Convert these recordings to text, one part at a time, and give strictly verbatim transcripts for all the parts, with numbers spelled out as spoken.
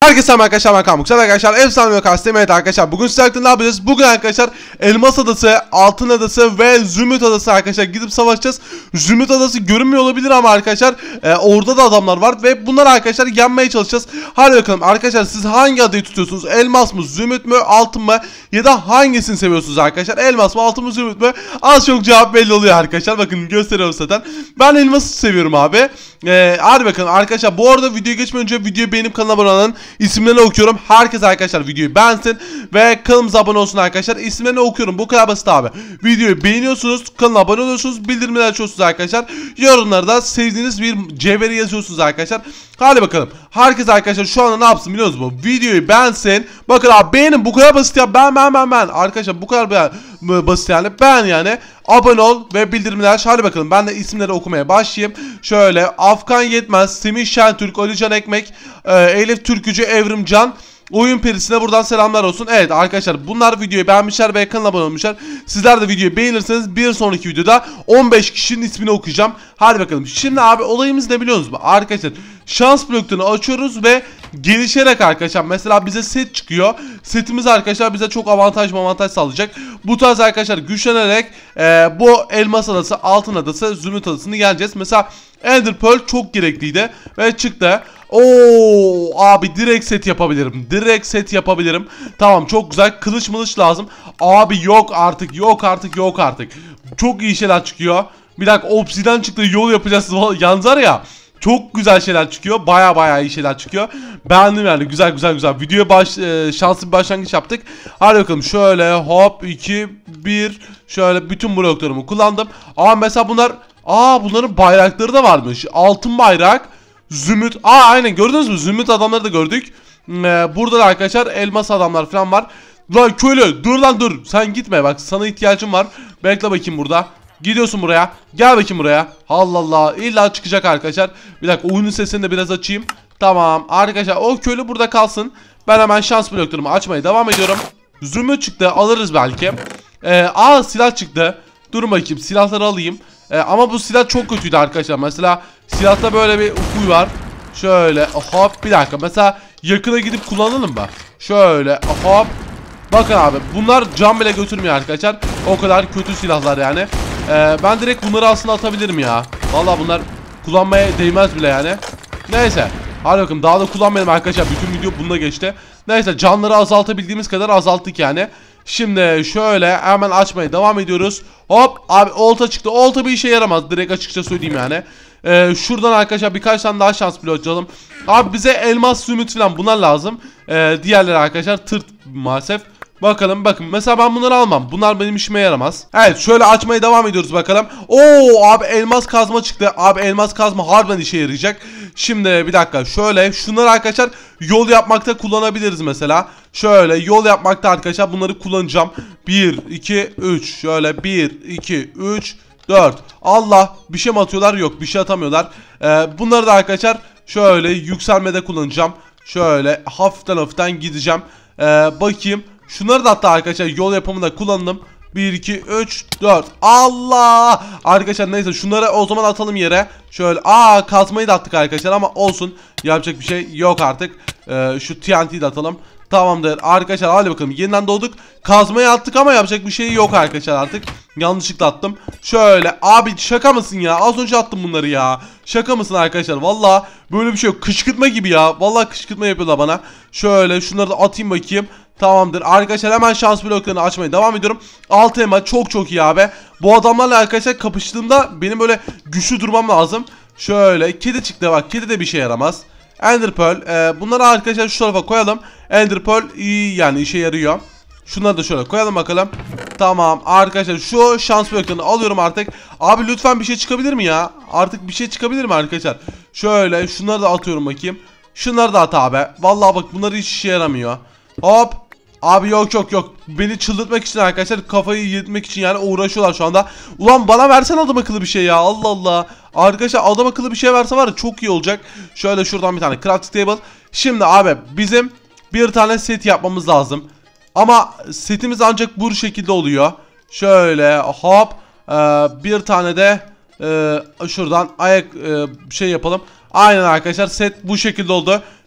Herkese merhaba arkadaşlar, ben Kamuk. Selam arkadaşlar, efsane bir kastım. Evet arkadaşlar, bugün sizlerle ne yapacağız? Bugün arkadaşlar Elmas Adası, Altın Adası ve Zümrüt Adası arkadaşlar gidip savaşacağız. Zümrüt Adası görünmüyor olabilir ama arkadaşlar e, orada da adamlar var ve bunları arkadaşlar yenmeye çalışacağız. Hadi bakalım arkadaşlar, siz hangi adayı tutuyorsunuz? Elmas mı, Zümrüt mü, Altın mı, ya da hangisini seviyorsunuz arkadaşlar? Elmas mı, Altın mı, Zümrüt mü? Az çok cevap belli oluyor arkadaşlar. Bakın gösteriyorum zaten. Ben Elmas'ı seviyorum abi. E, hadi bakalım arkadaşlar, bu arada videoya geçmeden önce videoyu beğenip kanala abone olun. İsimlerini okuyorum. Herkes arkadaşlar videoyu beğensin ve kanalımıza abone olsun arkadaşlar. İsimlerini okuyorum. Bu kadar basit abi. Videoyu beğeniyorsunuz, kanala abone oluyorsunuz, bildirimleri açıyorsunuz arkadaşlar. Yorumlarda sevdiğiniz bir cevheri yazıyorsunuz arkadaşlar. Hadi bakalım. Herkes arkadaşlar şu anda ne yapsın biliyor musunuz? Videoyu beğensin. Bakın abi, beğenin, bu kadar basit ya. Ben ben ben ben. Arkadaşlar bu kadar basit yani. Ben yani. Abone ol ve bildirimleri aç. Hadi bakalım, ben de isimleri okumaya başlayayım. Şöyle: Afgan Yetmez, Semih Şentürk, Ali Can Ekmek, e, Elif Türkücü, Evrimcan, Oyun Perisi'ne buradan selamlar olsun. Evet arkadaşlar, bunlar videoyu beğenmişler ve kanala abone olmuşlar. Sizler de videoyu beğenirseniz bir sonraki videoda on beş kişinin ismini okuyacağım. Hadi bakalım. Şimdi abi, olayımız ne biliyor musunuz? Arkadaşlar şans bloklarını açıyoruz ve gelişerek arkadaşlar mesela bize set çıkıyor. Setimiz arkadaşlar bize çok avantaj avantaj sağlayacak. Bu tarz arkadaşlar güçlenerek e, bu Elmas Adası, Altın Adası, Zümrüt Adası'nı yeneceğiz. Mesela Ender Pearl çok gerekliydi ve çıktı. Oo abi, direkt set yapabilirim. Direkt set yapabilirim. Tamam, çok güzel. Kılıç mılıç lazım. Abi yok artık, yok artık, yok artık. Çok iyi şeyler çıkıyor. Bir dakika, obsidian çıktı, yol yapacağız. Yalnız var ya, çok güzel şeyler çıkıyor. Baya baya iyi şeyler çıkıyor. Beğendim yani. Güzel güzel güzel. Videoya baş, e, şanslı bir başlangıç yaptık. Hadi bakalım. Şöyle hop iki bir. Şöyle bütün bloklarımı kullandım. Ama mesela bunlar, aa bunların bayrakları da varmış. Altın bayrak, Zümrüt. Aa aynen, gördünüz mü? Zümrüt adamları da gördük. Ee, burada da arkadaşlar elmas adamlar falan var. Lan köylü, dur lan dur. Sen gitme, bak sana ihtiyacım var. Bekle bakayım burada. Gidiyorsun buraya. Gel bakayım buraya. Allah Allah. İlla çıkacak arkadaşlar. Bir dakika, oyunun sesini de biraz açayım. Tamam arkadaşlar, o köylü burada kalsın. Ben hemen şans bloklarımı açmaya devam ediyorum. Zümrüt çıktı, alırız belki. Ee, aa silah çıktı. Durun bakayım, silahları alayım. Ee, ama bu silah çok kötüydü arkadaşlar. Mesela silahta böyle bir huy var. Şöyle hop, bir dakika. Mesela yakına gidip kullanalım mı? Şöyle hop. Bakın abi, bunlar can bile götürmüyor arkadaşlar. O kadar kötü silahlar yani. Ee, ben direkt bunları aslında atabilirim ya. Vallahi bunlar kullanmaya değmez bile yani. Neyse. Hadi bakalım, daha da kullanmayalım arkadaşlar. Bütün video bununla geçti. Neyse, canları azaltabildiğimiz kadar azalttık yani. Şimdi şöyle hemen açmaya devam ediyoruz. Hop abi, olta çıktı. Olta bir işe yaramaz, direkt açıkça söyleyeyim yani. Ee, şuradan arkadaşlar birkaç tane daha şans bloğu açalım. Abi bize elmas, zümrüt falan bunlar lazım. Ee, diğerleri arkadaşlar tırt maalesef. Bakalım bakın, mesela ben bunları almam. Bunlar benim işime yaramaz. Evet, şöyle açmaya devam ediyoruz bakalım. Oo abi, elmas kazma çıktı. Abi elmas kazma harbiden işe yarayacak. Şimdi bir dakika, şöyle şunları arkadaşlar yol yapmakta kullanabiliriz mesela. Şöyle yol yapmakta arkadaşlar bunları kullanacağım. bir iki üç. Şöyle bir iki üç dört. Allah, bir şey mi atıyorlar? Yok, bir şey atamıyorlar. Ee, bunları da arkadaşlar şöyle yükselmede kullanacağım. Şöyle hafiften hafiften gideceğim. Ee, bakayım. Şunları da hatta arkadaşlar yol yapımında kullandım. bir iki üç dört. Allah! Arkadaşlar neyse, şunları o zaman atalım yere. Şöyle aa, kazmayı da attık arkadaşlar ama olsun. Yapacak bir şey yok artık. Ee, şu T N T'yi de atalım. Tamamdır arkadaşlar, hadi bakalım, yeniden doğduk. Kazmayı attık ama yapacak bir şey yok arkadaşlar artık. Yanlışlıkla attım. Şöyle abi, şaka mısın ya? Az önce attım bunları ya. Şaka mısın arkadaşlar? Valla böyle bir şey yok. Kışkırtma gibi ya. Valla kışkırtma yapıyorlar bana. Şöyle şunları da atayım bakayım. Tamamdır arkadaşlar, hemen şans bloklarını açmaya devam ediyorum. Altı elma çok çok iyi abi. Bu adamlarla arkadaşlar kapıştığımda benim böyle güçlü durmam lazım. Şöyle kedi çıktı, bak kedi de bir şey yaramaz. Ender Pearl, e, bunları arkadaşlar şu tarafa koyalım. Ender Pearl iyi yani, işe yarıyor. Şunları da şöyle koyalım bakalım. Tamam arkadaşlar, şu şans bloklarını alıyorum artık. Abi lütfen bir şey çıkabilir mi ya? Artık bir şey çıkabilir mi arkadaşlar? Şöyle şunları da atıyorum bakayım. Şunları da at abi. Vallahi bak, bunlar hiç işe yaramıyor. Hop. Abi yok yok yok. Beni çıldırtmak için arkadaşlar, kafayı yedirmek için yani uğraşıyorlar şu anda. Ulan bana versen adam akıllı bir şey ya. Allah Allah. Arkadaşlar adam akıllı bir şey verse var ya, çok iyi olacak. Şöyle şuradan bir tane crafting table. Şimdi abi bizim bir tane set yapmamız lazım. Ama setimiz ancak bu şekilde oluyor. Şöyle hop. Ee, bir tane de e, şuradan ayak e, şey yapalım. Aynen arkadaşlar, set bu şekilde oldu.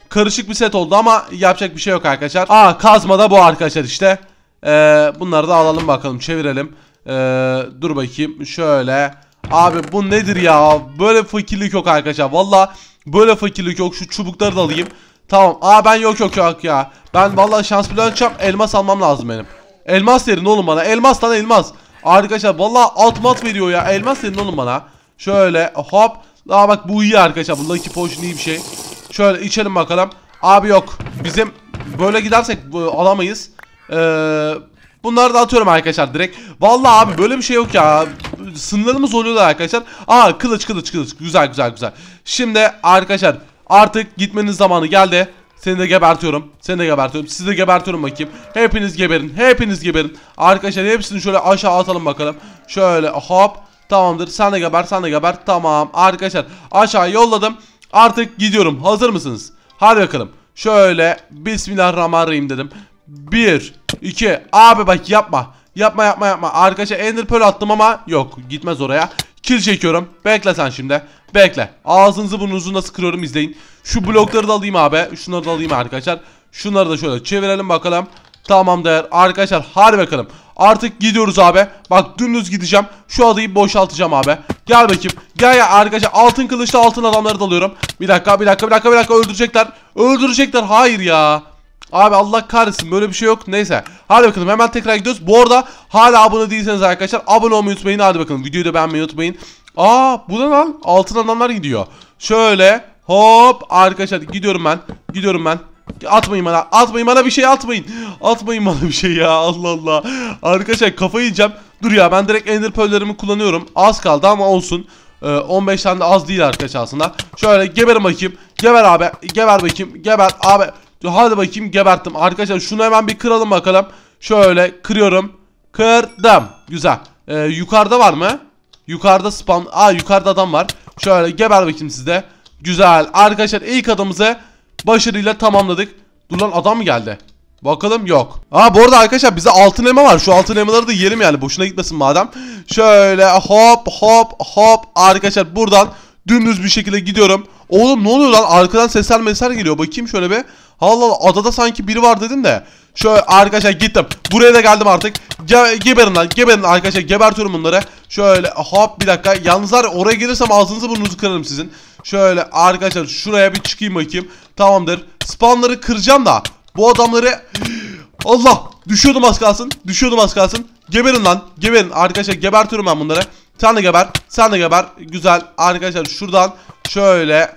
karışık bir set oldu ama yapacak bir şey yok arkadaşlar. Aa, kazma da bu arkadaşlar işte. Ee, bunları da alalım bakalım, çevirelim. Ee, dur bakayım şöyle. Abi bu nedir ya? Böyle fakirlik yok arkadaşlar. Valla böyle fakirlik yok. Şu çubukları da alayım. Tamam. Aa ben yok yok yok ya. Ben valla şans bile açacağım. Elmas almam lazım benim. Elmas verin oğlum bana. Elmas lan elmas. Arkadaşlar valla alt mat veriyor ya. Elmas verin oğlum bana. Şöyle hop. Aa bak bu iyi arkadaşlar. Bu Lucky Potion iyi bir şey. Şöyle içelim bakalım. Abi yok. Bizim böyle gidersek alamayız. Eee... Bunları da atıyorum arkadaşlar direkt. Vallahi abi böyle bir şey yok ya. Sınırlarımız oluyorlar arkadaşlar. Aa kılıç kılıç kılıç. Güzel güzel güzel. Şimdi arkadaşlar artık gitmenin zamanı geldi. Seni de gebertiyorum. Seni de gebertiyorum. Sizi de gebertiyorum bakayım. Hepiniz geberin. Hepiniz geberin. Arkadaşlar hepsini şöyle aşağı atalım bakalım. Şöyle hop. Tamamdır. Sen de geber. Sen de geber. Tamam. Arkadaşlar aşağı yolladım. Artık gidiyorum. Hazır mısınız? Hadi bakalım. Şöyle Bismillahirrahmanirrahim dedim. Bir, iki, abi bak yapma. Yapma yapma yapma. Arkadaşlar Ender Pearl attım ama yok, gitmez oraya. Kill çekiyorum. Bekle sen şimdi. Bekle. Ağzınızı burnunuzu nasıl kırıyorum izleyin. Şu blokları da alayım abi. Şunları da alayım arkadaşlar. Şunları da şöyle çevirelim bakalım. Tamamdır. Arkadaşlar hadi bakalım. Artık gidiyoruz abi. Bak dümdüz gideceğim. Şu adayı boşaltacağım abi. Gel bakayım. Gel ya arkadaşlar. Altın kılıçla altın adamları da alıyorum. Bir dakika bir dakika bir dakika bir dakika öldürecekler. Öldürecekler. Hayır ya. Abi Allah kahretsin böyle bir şey yok. Neyse. Hadi bakalım hemen tekrar gidiyoruz. Bu arada hala abone değilseniz arkadaşlar abone olmayı unutmayın. Hadi bakalım videoyu da beğenmeyi unutmayın. Aa bu ne lan? Altın adamlar gidiyor. Şöyle hop arkadaşlar gidiyorum ben. Gidiyorum ben. Atmayın bana. Atmayın bana bir şey atmayın. Atmayın bana bir şey ya. Allah Allah. Arkadaşlar kafayı yiyeceğim. Dur ya ben direkt Ender Pearl'lerimi kullanıyorum. Az kaldı ama olsun. Ee, on beş tane de az değil arkadaşlar aslında. Şöyle geberin bakayım. Geber abi. Geber bakayım. Geber abi. Hadi bakayım geberttim. Arkadaşlar şunu hemen bir kıralım bakalım. Şöyle kırıyorum. Kırdım. Güzel. Ee, yukarıda var mı? Yukarıda spawn. Aa yukarıda adam var. Şöyle geber bakayım sizde. Güzel. Arkadaşlar ilk adamımızı başarıyla tamamladık. Dur lan adam mı geldi? Bakalım yok. Aa bu arada arkadaşlar bize altın elma var. Şu altın elmaları da yiyelim yani. Boşuna gitmesin madem. Şöyle hop hop hop. Arkadaşlar buradan dümdüz bir şekilde gidiyorum. Oğlum ne oluyor lan? Arkadan sesler mesler geliyor. Bakayım şöyle bir. Allah Allah adada sanki biri var dedim de. Şöyle arkadaşlar gittim. Buraya da geldim artık. Ge geberin lan geberin arkadaşlar. Gebertiyorum bunları. Şöyle hop bir dakika. Yalnız var oraya gelirsem ağzınızı burnunuzu kırarım sizin. Şöyle arkadaşlar şuraya bir çıkayım bakayım. Tamamdır. Spawnları kıracağım da. Bu adamları... Allah! Düşüyordum az kalsın. Düşüyordum az kalsın. Geberin lan. Geberin. Arkadaşlar gebertiyorum ben bunları. Sen de geber. Sen de geber. Güzel. Arkadaşlar şuradan şöyle.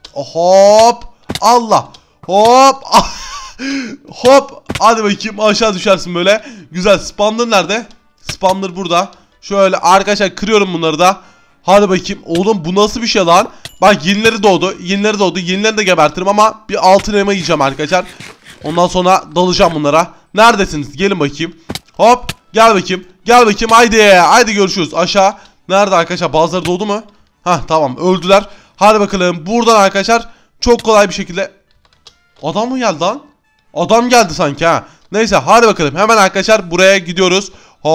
Hop. Allah. Hop. Hop. Hadi bakayım aşağı düşersin böyle. Güzel. Spawner nerede? Spawner burada. Şöyle arkadaşlar kırıyorum bunları da. Hadi bakayım. Oğlum bu nasıl bir şey lan? Bak yenileri doğdu. Yenileri doğdu. Yenilerini de gebertirim ama bir altın elma yiyeceğim arkadaşlar. Ondan sonra dalacağım bunlara. Neredesiniz? Gelin bakayım. Hop. Gel bakayım. Gel bakayım. Haydi. Haydi görüşürüz. Aşağı. Nerede arkadaşlar? Bazıları doğdu mu? Hah tamam. Öldüler. Hadi bakalım. Buradan arkadaşlar çok kolay bir şekilde. Adam mı geldi lan? Adam geldi sanki ha. Neyse hadi bakalım. Hemen arkadaşlar buraya gidiyoruz.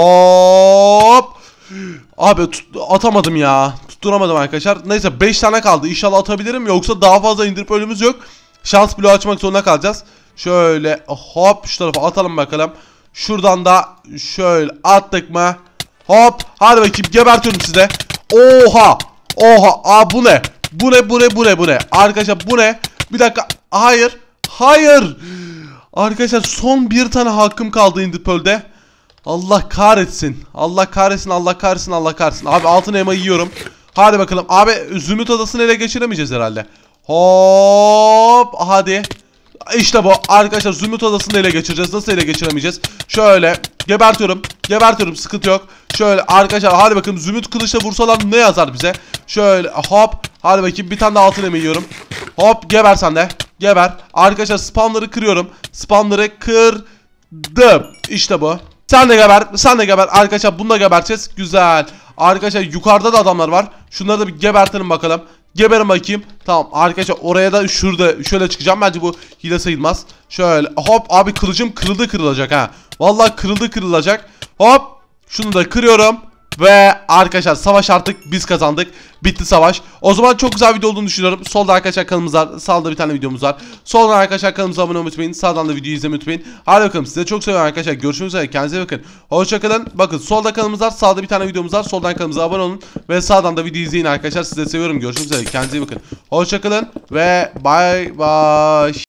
Hop. Abi tut, atamadım ya. Tutturamadım arkadaşlar. Neyse beş tane kaldı. İnşallah atabilirim. Yoksa daha fazla indirip ölümümüz yok. Şans bloğu açmak zorunda kalacağız. Şöyle hop şu tarafa atalım bakalım. Şuradan da şöyle attık mı? Hop hadi bakayım gebertiyorum size. Oha. Oha. Aa bu ne? Bu ne bu ne bu ne bu ne? Arkadaşlar bu ne? Bir dakika. Hayır. Hayır. Arkadaşlar son bir tane hakkım kaldı Indirpearl'de. Allah kahretsin. Allah kahretsin. Allah kahretsin. Allah kahretsin. Abi altın elma yiyorum. Hadi bakalım. Abi Zümrüt Adası'nı ele geçiremeyeceğiz herhalde. Hop. Hadi. İşte bu. Arkadaşlar Zümrüt Adası'nı ele geçireceğiz. Nasıl ele geçiremeyeceğiz? Şöyle. Gebertiyorum. Gebertiyorum. Sıkıntı yok. Şöyle arkadaşlar hadi bakın. Zümrüt kılıçla vursalar ne yazar bize? Şöyle hop. Hadi bakayım. Bir tane daha altın elma yiyorum. Hop. Geber sen de. Geber. Arkadaşlar spawnları kırıyorum. Spawnları kırdım. İşte bu. Sen de geber. Sen de geber. Arkadaşlar bunu da geberteceğiz. Güzel. Arkadaşlar yukarıda da adamlar var. Şunları da bir gebertelim bakalım. Geberin bakayım. Tamam arkadaşlar oraya da şurada şöyle çıkacağım. Bence bu hile sayılmaz. Şöyle hop abi kılıcım kırıldı kırılacak ha. Vallahi kırıldı kırılacak. Hop. Şunu da kırıyorum. Ve arkadaşlar savaş artık biz kazandık. Bitti savaş. O zaman çok güzel video olduğunu düşünüyorum. Solda arkadaşlar kanalımız var. Sağda bir tane videomuz var. Solda arkadaşlar kanalımıza abone olmayı unutmayın. Sağdan da videoyu izlemeyi unutmayın. Hadi bakalım, size çok seviyorum arkadaşlar. Görüşmek üzere. Kendinize bakın. Hoşçakalın. Bakın solda kanalımız var. Sağda bir tane videomuz var. Soldan kanalımıza abone olun. Ve sağdan da videoyu izleyin arkadaşlar. Size seviyorum. Görüşmek üzere. Kendinize bakın. Hoşçakalın. Ve bay bay.